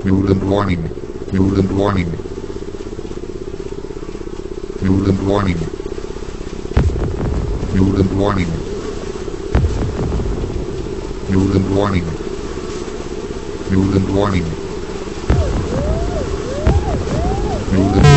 Mutant warning. Mutant warning. Mutant warning. Mutant warning. Mutant warning. Mutant warning. Mutant